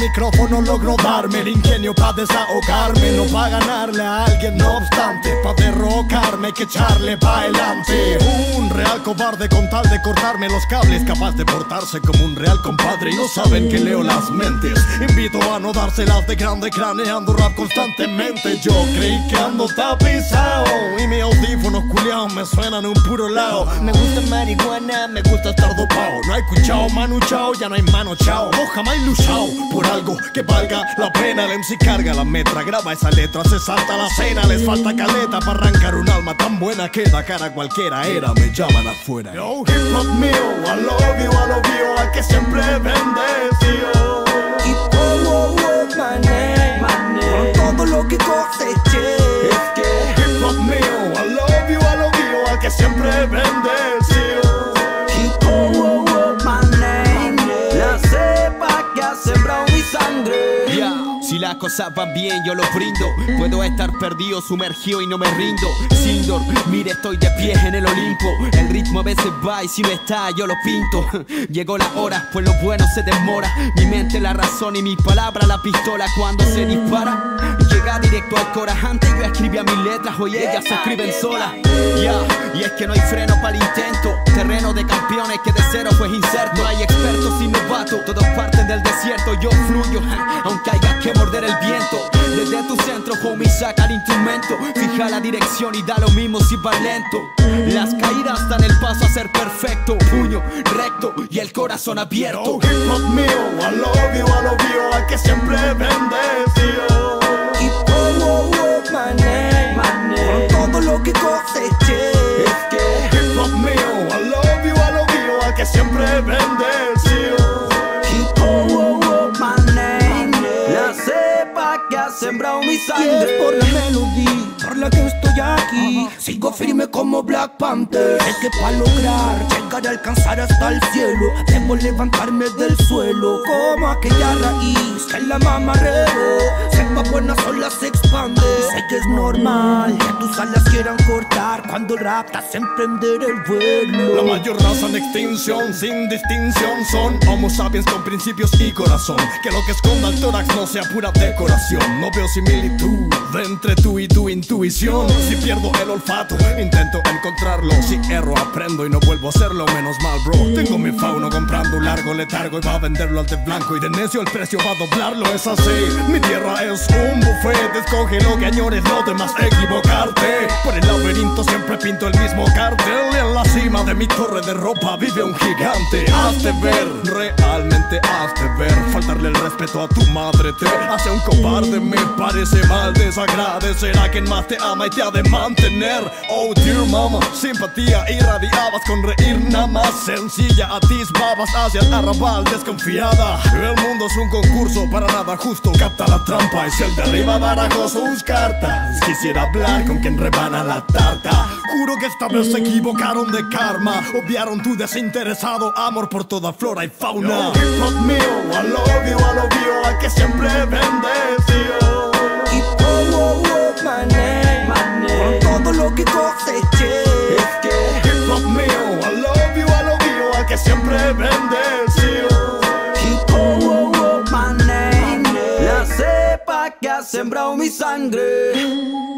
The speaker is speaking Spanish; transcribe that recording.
micrófono logro darme el ingenio pa' desahogarme, no pa' ganarle a alguien, no obstante, pa' derrocarme hay que echarle pa' adelante. Un real cobarde con tal de cortarme los cables, capaz de portarse como un real compadre, y no saben que leo las mentes. Invito a no dárselas de grande craneando rap constantemente. Yo creí que ando tapizado y mis audífonos culiados me suenan un puro lado. Me gusta marihuana, me gusta estar dopado. No hay cuchao, manuchao, ya no hay mano chao. No jamás luchao por algo que valga la pena. El MC carga la metra, graba esa letra, se salta la cena. Les falta caleta para arrancar un alma tan buena que da cara a cualquiera era. Me llaman afuera. Yo hip hop mío, I love you, al que siempre bendecido. Y my name, con todo lo que coseché. Es que hip hop mío, I love you, al que siempre bendecido. Y my name, la cepa que ha sembrado mi sangre. Si las cosas van bien yo lo brindo. Puedo estar perdido, sumergido y no me rindo. Sin dormir estoy de pie en el Olimpo. El ritmo a veces va y si no está yo lo pinto. Llegó la hora, pues lo bueno se demora. Mi mente la razón y mis palabras la pistola cuando se dispara. Llega directo al corazón. Antes yo escribía mis letras, hoy ellas se escriben solas. Y es que no hay freno para el intento. Terreno de campeones que de cero pues inserto. No hay expertos sin novatos, todos parten del desierto. Yo fluyo, aunque haya que morder el viento. Desde tu centro, homie, saca el instrumento. Fija la dirección y da lo mismo si va lento. Las caídas dan el paso a ser perfecto. Puño recto y el corazón abierto. Yo hip hop mío, I love you, al que siempre bendecido. Y my name, con todo lo que coseché. Es que hip hop mío, I love you, al que siempre bendecido. Que ha sembrado mi sangre. Y es por la melodía por la que estoy aquí. Sigo firme como Black Panther. Sé que para lograr llegar a alcanzar hasta el cielo debo levantarme del suelo como aquella raíz que la mama regó. Sepa buenas olas se expande. Sé que es normal que tus alas quieran cortar cuando el rap te hace emprender el vuelo. La mayor raza en extinción, sin distinción, son homo sapiens con principios y corazón. Que lo que esconda el tórax no sea pura decoración. No veo similitud entre tú y tu intuición. Si pierdo el olfato, intento encontrarlo. Si erro, aprendo y no vuelvo a hacerlo. Menos mal, bro. Tengo mi fauno comprando un largo letargo y va a venderlo al de blanco. Y de necio el precio va a doblarlo. Es así, mi tierra es un buffet. Escoge lo que añores, no temas equivocarte. Por el laberinto siempre pinto el mismo cartel. Y en la cima de mi torre de ropa vive un gigante. Hazte ver, realmente hazte ver. Faltarle el respeto a tu madre te hace un cobarde. Me parece mal desagradecer a quien más te ama y te ha de mantener. Oh dear mama, simpatía irradiabas con reír nada más. Sencilla, atisbabas hacia el arrabal desconfiada. El mundo es un concurso para nada justo. Capta la trampa y si el de arriba barajó sus cartas. Quisiera hablar con quien rebana la tarta. Juro que esta vez se equivocaron de karma. Obviaron tu desinteresado amor por toda flora y fauna. Hip hop mío, I love you, al que siempre bendecido. Y my name, con todo lo que coseché. Es que hip hop mío, I love you, al que siempre bendecido. Y my name, la cepa que ha sembrado mi sangre.